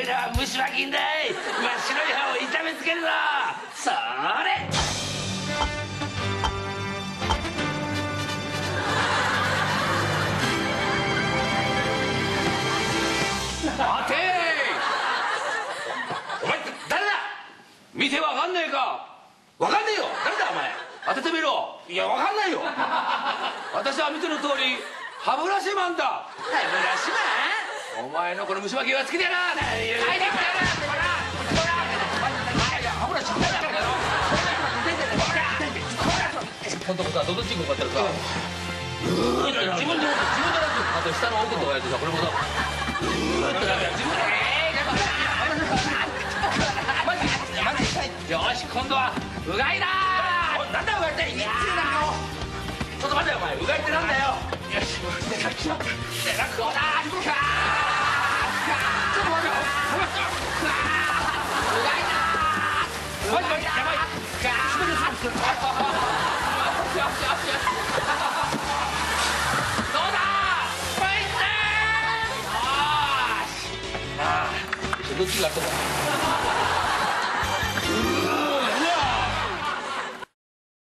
らは虫歯菌だい。真っ白い歯を痛めつけるぞ。それ。 待てー。お前誰だ。見てわかんねえか。 わかんねえよ。誰だお前。 当ててみろ。 いやわかんないよ。 私は見ての通り歯ブラシマンだ。 歯ブラシマン。 お前のこの虫歯菌はつけてやな。 帰ってきたな。 歯ブラシマンだよ。今度こそはどどっち行こうかってるさ。自分であと下の奥のとこやってさ、これもさよし、今度はうがいだー。 なんだうがいってちょっと待てよお前。うがいってなんだよ。よし出なくだ。ちょっと待てよ。うがいだー。マジやばい。 どっちがあったか。